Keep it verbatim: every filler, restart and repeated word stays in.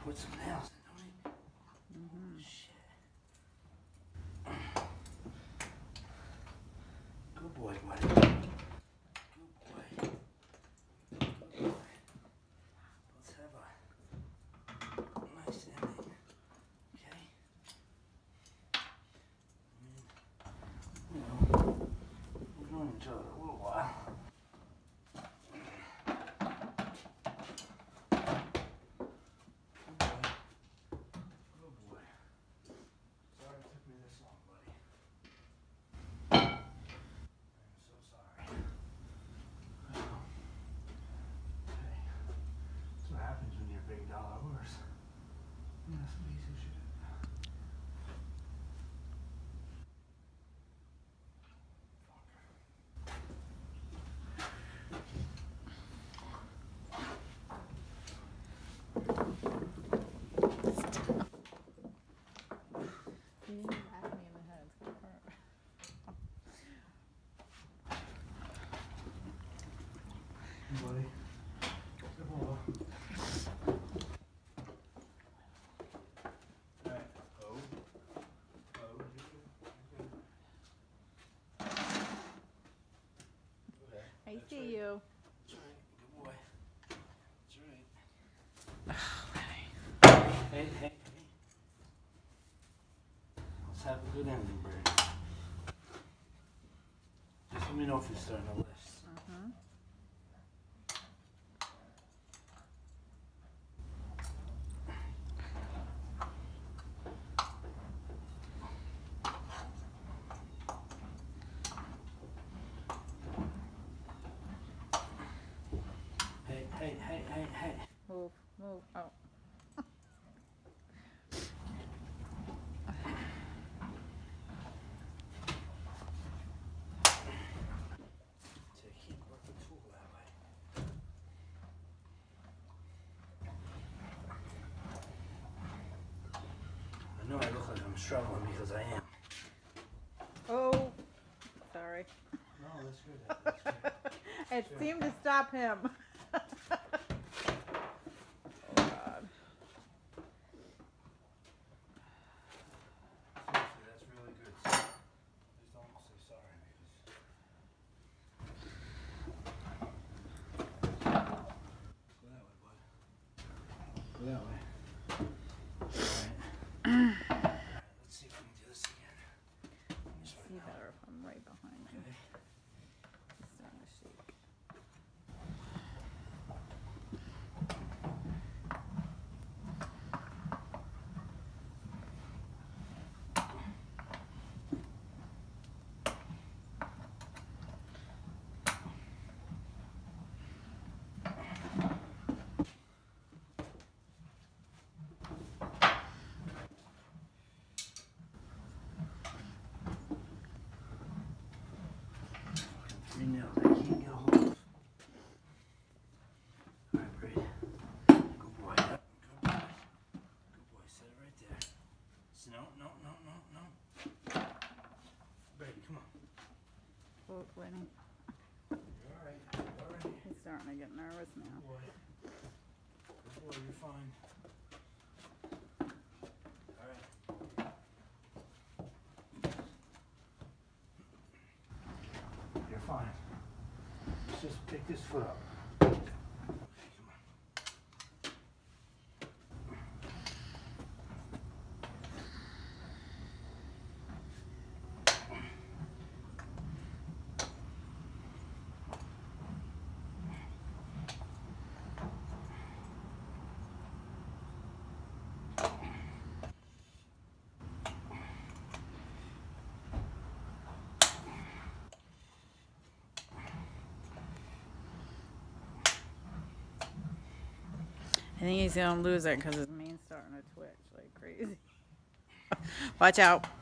put some nails in, don't we? Mm-hmm. Shit. Good boy, buddy. Good boy. Good boy. Let's have a nice ending. Okay? You know, we've known each other a little while. Big dollar horse. Yeah, that's a piece of shit. You didn't whack me in the head. It's gonna hurt. Hey, buddy. Come on. I see you. That's right. Good boy. That's right. Hey, hey, hey. Let's have a good ending, Brady. Just let me know if you're starting to list. Uh-huh. Hey, hey, hey, hey, hey. Move, move. Oh. I know I look like I'm struggling because I am. Oh. Sorry. No, that's good. That's good. It Sure. seemed to stop him. Oh, God. Seriously, that's really good. Please don't say sorry because... Go that way, bud. Go that way. Alright. Alright, let's see if we can do this again. This way See now. better if I'm right behind him. Okay. He's starting to shake. Three nails I can't get a hold of. Alright, Brady. Good boy. Yep. Good boy. Good boy. Set it right there. So, no, no, no, no, no. Brady, come on. Oh, Lenny. You're alright. You're alright. He's starting to get nervous now. Good boy. Good boy. You're fine. Alright. You're fine. Let's just pick this foot up. Okay, come on. I think he's gonna lose it because his mane's starting to twitch like crazy. Watch out.